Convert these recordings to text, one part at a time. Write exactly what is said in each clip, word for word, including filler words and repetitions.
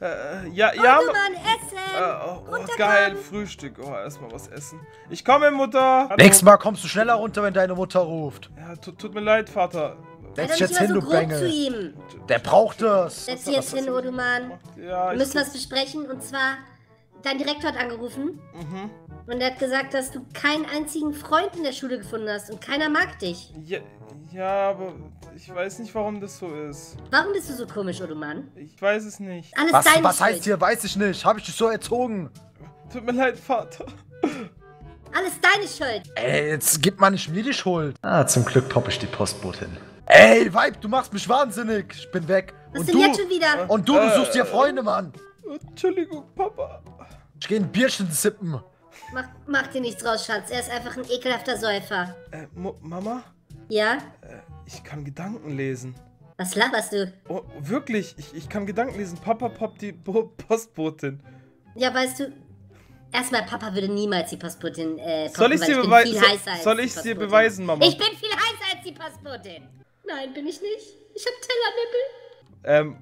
Äh, ja, ja. Warte mal, Essen. Äh, oh, oh, geil, Frühstück. Oh, erstmal was essen. Ich komme, Mutter. Hallo. Nächstes Mal kommst du schneller runter, wenn deine Mutter ruft. Ja, tut, tut mir leid, Vater. Setz dich jetzt hin, so du grob Bengel. zu ihm. Der braucht das. Setz dich jetzt hin, Oduman. Ja, Wir müssen was besprechen und zwar, dein Direktor hat angerufen. Mhm. Und er hat gesagt, dass du keinen einzigen Freund in der Schule gefunden hast und keiner mag dich. Ja, ja, aber ich weiß nicht, warum das so ist. Warum bist du so komisch, Oduman? Ich weiß es nicht. Alles Was, deine was Schuld. heißt hier, weiß ich nicht. Hab ich dich so erzogen? Tut mir leid, Vater. Alles deine Schuld. Ey, jetzt gib mal nicht mir die Schuld. Ah, zum Glück popp ich die Postbotin. Ey, Weib, du machst mich wahnsinnig. Ich bin weg. Was und denn du, jetzt schon wieder? Und du, du Äh, suchst dir Freunde, Mann. Entschuldigung, Papa. Ich geh ein Bierchen sippen. Mach, mach dir nichts draus, Schatz. Er ist einfach ein ekelhafter Säufer. Äh, Mo Mama? Ja? Äh, ich kann Gedanken lesen. Was laberst du? Oh, wirklich? Ich, ich kann Gedanken lesen. Papa poppt die Bo Postbotin. Ja, weißt du, erstmal, Papa würde niemals die Postbotin äh, poppen, Soll ich weil dir ich bin beweisen? viel So, heißer als soll die ich dir Postbotin. beweisen, Mama? Ich bin viel heißer als die Postbotin. Nein, bin ich nicht. Ich hab Tellernippel. Ähm.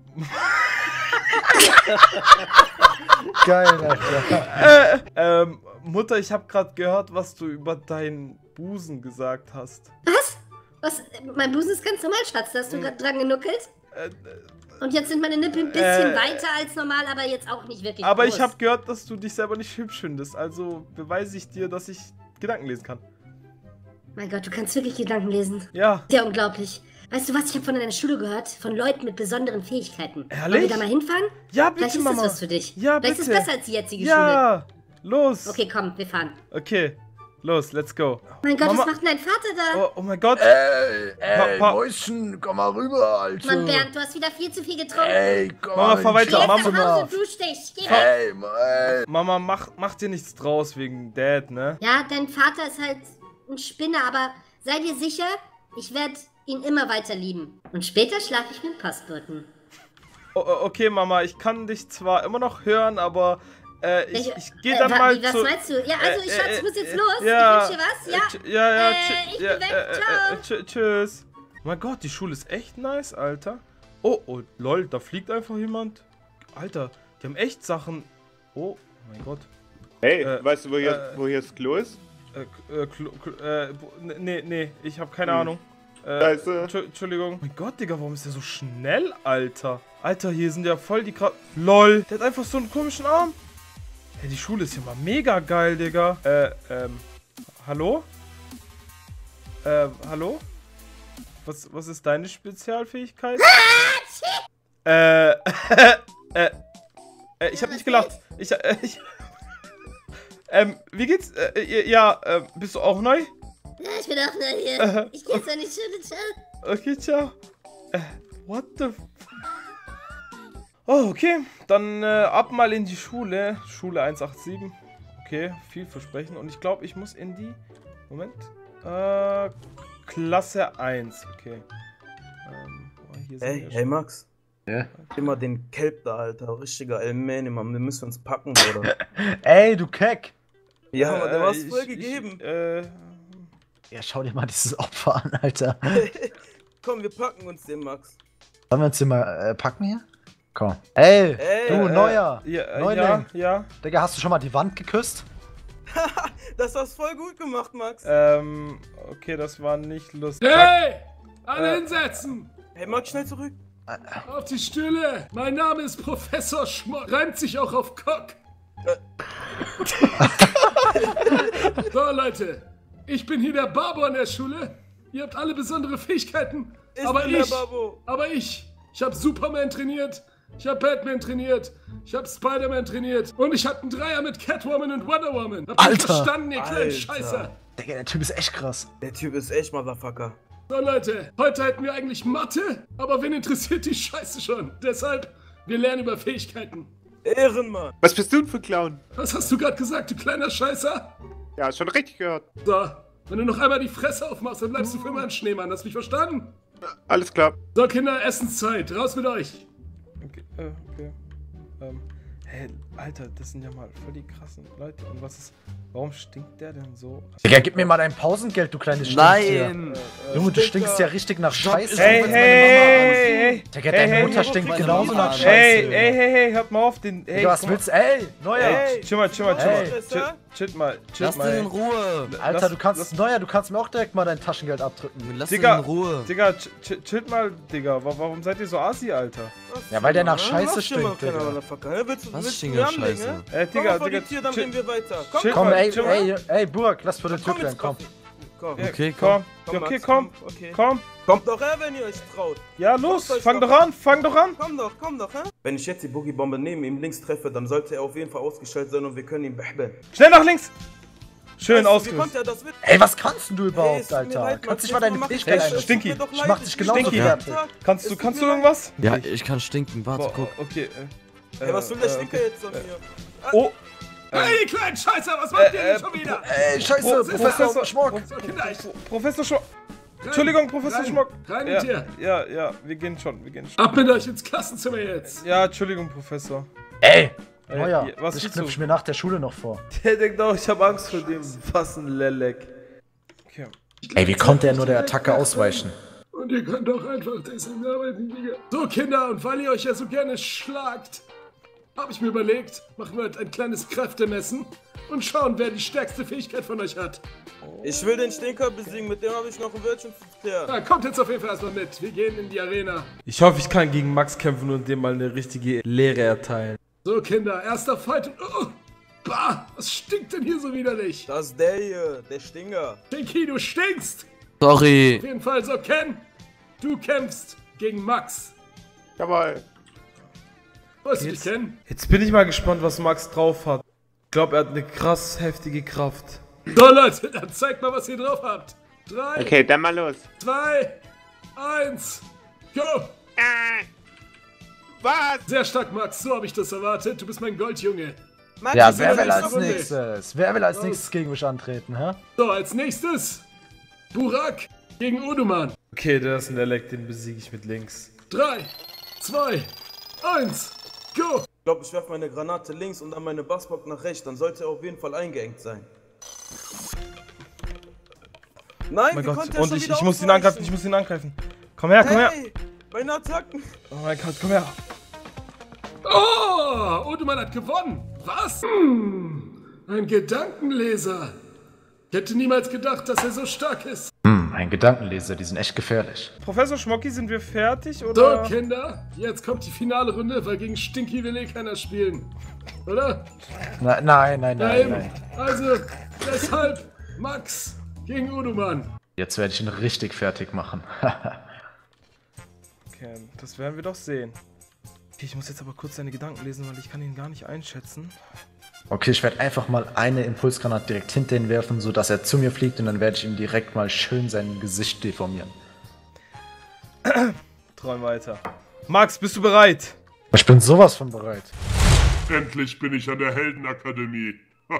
Geil, Alter. äh, ähm, Mutter, ich habe gerade gehört, was du über deinen Busen gesagt hast. Was? Was? Mein Busen ist ganz normal, Schatz. Da hast du gerade dran genuckelt. Äh, Und jetzt sind meine Nippel ein bisschen äh, weiter als normal, aber jetzt auch nicht wirklich aber groß. ich habe gehört, dass du dich selber nicht hübsch findest. Also beweise ich dir, dass ich Gedanken lesen kann. Mein Gott, du kannst wirklich Gedanken lesen. Ja. Sehr unglaublich. Weißt du was, ich habe von deiner Schule gehört, von Leuten mit besonderen Fähigkeiten. Ehrlich? Wollen wir da mal hinfahren? Ja, bitte, Vielleicht ist Mama. das was für dich. Ja, Vielleicht bitte. ist es besser als die jetzige Ja, los. Schule. Okay, komm, wir fahren. Okay, los, let's go. Mein Gott, Mama. was macht denn dein Vater da? Oh, oh mein Gott. Ey, ey, Pa- pa- Mäuschen, komm mal rüber, Alter. Mann, Bernd, du hast wieder viel zu viel getrunken. Ey, komm Mama, mal fahr weiter, Geh jetzt Mama. nach Hause, dusch dich. Geh weg. Ey, ey. Mama, mach, mach dir nichts draus wegen Dad, ne? Ja, dein Vater ist halt ein Spinner, aber sei dir sicher, ich werde ihn immer weiter lieben. Und später schlafe ich mit dem Postboten. O okay, Mama, ich kann dich zwar immer noch hören, aber äh, ich, Welche- ich gehe äh, dann wa- mal wie, was zu... meinst du? Ja, also ich, Äh, Schatz, äh, ich muss jetzt äh, los. ja, Ich wünsche dir was, ja? Äh, tsch- ja, ja, Äh, tsch- ich bin ja, weg, äh, äh, ciao. äh, tsch- Tschüss. Mein Gott, die Schule ist echt nice, Alter. Oh, oh, lol, da fliegt einfach jemand. Alter, die haben echt Sachen... Oh, mein Gott. Hey, Äh, weißt du, wo hier, äh, wo hier das Klo ist? Äh, äh, Klo, Klo, äh, bo- nee, nee, ich habe keine Hm. Ahnung. Äh, Scheiße. Entschu- Entschuldigung. Mein Gott, Digga, warum ist der so schnell, Alter? Alter, hier sind ja voll die Kra... LOL, der hat einfach so einen komischen Arm. Hey, die Schule ist ja mal mega geil, Digga. Äh, ähm, hallo? Äh, hallo? Was, was ist deine Spezialfähigkeit? äh, äh, äh, ich hab nicht gelacht. Ich, äh, ich... Ähm, wie geht's? Äh, ja, äh, bist du auch neu? Ja, ich bin auch neu hier. Äh, Ich geh jetzt an die Schule, ciao. Okay, ciao. Äh, what the f... Oh, okay. Dann äh, ab mal in die Schule. Schule eins acht sieben. Okay, vielversprechend. Und ich glaube, ich muss in die... Moment. Äh, Klasse eins. Okay. Ähm, oh, hier sind Hey, wir hey schon. Max. Ja? Immer den Kelp da, Alter. Richtiger Almani, Mann. Wir müssen uns packen, Bruder. Ey, du Keck. Ja, Mann, du hast ich- voll ich- gegeben. Äh, Ja, schau dir mal dieses Opfer an, Alter. Komm, wir packen uns den, Max. Sollen wir uns den mal äh, packen hier? Komm. Ey, Ey, du, äh, Neuer. ja, äh, Neuling. ja, ja. Digga, hast du schon mal die Wand geküsst? Das hast voll gut gemacht, Max. Ähm, okay, das war nicht lustig. Hey! Alle Äh, hinsetzen! Hey, Max, schnell zurück. Auf die Stühle! Mein Name ist Professor Schmock. Reimt sich auch auf Cock. So, Leute. Ich bin hier der Barbo an der Schule. Ihr habt alle besondere Fähigkeiten. Ich aber bin ich, der Babo. aber ich, ich habe Superman trainiert. Ich habe Batman trainiert. Ich habe Spider-Man trainiert. Und ich hatte einen Dreier mit Catwoman und Wonder Woman. Habt ihr Alter. verstanden, ihr kleinen Alter. Scheißer? Digga, der Typ ist echt krass. Der Typ ist echt Motherfucker. So Leute, heute hätten wir eigentlich Mathe, aber wen interessiert die Scheiße schon? Deshalb, wir lernen über Fähigkeiten. Ehrenmann. Was bist du denn für ein Clown? Was hast du gerade gesagt, du kleiner Scheißer? Ja, schon richtig gehört. So, wenn du noch einmal die Fresse aufmachst, dann bleibst du für immer ein Schneemann. Hast du mich verstanden? Alles klar. So Kinder, Essenszeit, raus mit euch. Okay, äh, okay. Ähm, Hey, Alter, das sind ja mal voll die krassen Leute. Und was ist, warum stinkt der denn so? Digga, gib mir mal dein Pausengeld, du kleines Stinktier. Nein! Äh, äh, Junge, du stinkst ja richtig nach Scheiße. Hey, hey, hey, Digga, hey, deine hey, Mutter hey, stinkt hey, genauso hey, nach hey, Scheiße. Hey, Junge. hey, hey, hey, hört mal auf den. Hey, Digga, was guck mal. willst du? Ey, Neuer! Ey, chill mal, chill mal, chill mal. Hey. Chill, chill mal, chill Lass mal. den in Ruhe! Alter, Lass- du kannst, lass- Neuer, du kannst mir auch direkt mal dein Taschengeld abdrücken. Lass den Digga, in Ruhe! Digga, ch- ch- chillt mal, Digga. Wa- Warum seid ihr so assi, Alter? Ja, weil der nach Was Scheiße stimmt, stinkt, kleiner Digga. Motherfucker? Hä, willst du- Was willst du stinkt mir nach anlegen, Scheiße? hä? Ey, Komm mal Digga, vor die Digga. Tür, dann chill- reden wir weiter. Komm, chill Komm, mal, ey, chill mal. ey, ey, Burak, lass vor der Tür komm klein, jetzt, komm. Komm, Okay, Komm, Komm, okay, Max, komm, komm, okay. komm. Kommt doch her, wenn ihr euch traut. Ja, los, Kommt euch fang doch doch an, fang doch an. Komm doch, komm doch, hä? Wenn ich jetzt die Boogie-Bombe neben ihm links treffe, dann sollte er auf jeden Fall ausgestellt sein und wir können ihn behbeln. Schnell nach links. Schön Weißt du, wie ausgerüstet. konnte er das mit? Ey, was kannst denn du Ey, es überhaupt, tut mir Alter? leid, Kannst Max, dich mal deine jetzt mach ich Fähigkeit das. Hey, Es tut einsetzen. Stinky, mir doch ich leid, mach dich genauso bin fertig. jeden Tag. Kannst Es du, tut kannst mir du leid. irgendwas? Ja, ich kann stinken, warte, Boah, guck. okay. Äh, Ey, was will der äh, Stinker okay. jetzt von mir? Oh, Hey, die kleinen Scheißer, was macht ihr Äh, denn schon wieder? Ey, scheiße, Pro- Professor Professor- Schmock. So, Kinder, ich... Professor Schmock. Entschuldigung, Professor rein, Schmock. Rein Ja, mit dir. ja, ja, wir gehen schon, wir gehen schon. Ab mit euch ins Klassenzimmer jetzt. Ja, Entschuldigung, Professor. Ey, Ey, Neuer, was das willst knüpf ich du? mir nach der Schule noch vor. Der denkt auch, ich habe Angst vor dem. Was ein Lelek. Okay. Ey, wie konnte er nur der Attacke ausweichen? Und ihr könnt doch einfach deswegen arbeiten, Digga. So, Kinder, und weil ihr euch ja so gerne schlagt, habe ich mir überlegt, machen wir heute ein kleines Kräftemessen und schauen, wer die stärkste Fähigkeit von euch hat. Ich will den Stinker besiegen, mit dem habe ich noch ein Wörtchen zu klären. Ja, kommt jetzt auf jeden Fall erstmal mit. Wir gehen in die Arena. Ich hoffe, ich kann gegen Max kämpfen und dem mal eine richtige Lehre erteilen. So, Kinder, erster Fight und... Oh, bah, was stinkt denn hier so widerlich? Das ist der hier, der Stinger. Stinky, du stinkst! Sorry! Auf jeden Fall so, Ken, du kämpfst gegen Max. Jawohl. Weißt du dich, Jetzt, Ken? jetzt bin ich mal gespannt, was Max drauf hat. Ich glaube, er hat eine krass heftige Kraft. So, Leute, dann zeigt mal, was ihr drauf habt. Drei, Okay, dann mal los. zwei, eins, go! Ah. Was? Sehr stark, Max, so habe ich das erwartet. Du bist mein Goldjunge. Max, Ja, ich wer bin will nicht als so gut. nächstes? Wer will als Los. nächstes gegen mich antreten, hä? So, als nächstes Burak gegen Oduman. Okay, der ist ein Lelek, den besiege ich mit links. Drei, zwei, eins, go! Ich glaube, ich werfe meine Granate links und dann meine Bassbock nach rechts. Dann sollte er auf jeden Fall eingeengt sein. Nein, Oh mein wie Gott, konnte er und schon ich, wieder ich muss ihn ausweichen? angreifen, ich muss ihn angreifen. Komm her, komm her. Hey, meine Attacken. Oh mein Gott, komm her. Oh, Oduman hat gewonnen. Was? Hm, ein Gedankenleser. Ich hätte niemals gedacht, dass er so stark ist. Hm, ein Gedankenleser, die sind echt gefährlich. Professor Schmocki, sind wir fertig, So, oder? Kinder, jetzt kommt die finale Runde, weil gegen Stinky will eh keiner spielen. Oder? Na, nein, nein, Ja, nein, eben. nein. Also, deshalb Max gegen Oduman. Jetzt werde ich ihn richtig fertig machen. Okay, das werden wir doch sehen. Okay, ich muss jetzt aber kurz seine Gedanken lesen, weil ich kann ihn gar nicht einschätzen. Okay, ich werde einfach mal eine Impulsgranate direkt hinter ihn werfen, sodass er zu mir fliegt und dann werde ich ihm direkt mal schön sein Gesicht deformieren. Träum weiter. Max, bist du bereit? Ich bin sowas von bereit. Endlich bin ich an der Heldenakademie.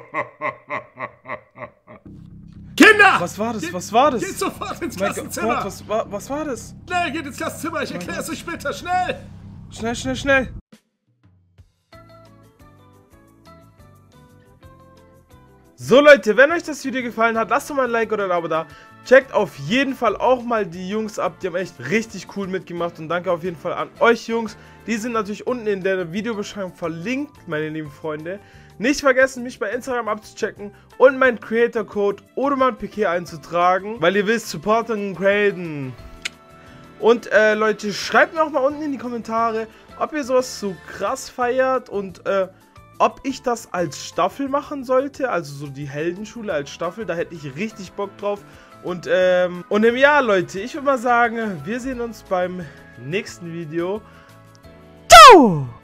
Kinder! Was war das? Geht- Was war das? Geht sofort ins Mein Gott, Klassenzimmer! was, war, was war das? Schnell, geht ins Klassenzimmer, ich erkläre es euch später, schnell! Schnell, schnell, schnell. So Leute, wenn euch das Video gefallen hat, lasst doch mal ein Like oder ein Abo da. Checkt auf jeden Fall auch mal die Jungs ab, die haben echt richtig cool mitgemacht. Und danke auf jeden Fall an euch Jungs. Die sind natürlich unten in der Videobeschreibung verlinkt, meine lieben Freunde. Nicht vergessen, mich bei Instagram abzuchecken und meinen Creator-Code OdumanPK einzutragen, weil ihr wisst, supporten und graden. Und äh, Leute, schreibt mir auch mal unten in die Kommentare, ob ihr sowas so krass feiert und äh, ob ich das als Staffel machen sollte, also so die Heldenschule als Staffel, da hätte ich richtig Bock drauf. Und, ähm, und im Jahr, Leute, ich würde mal sagen, wir sehen uns beim nächsten Video. Ciao!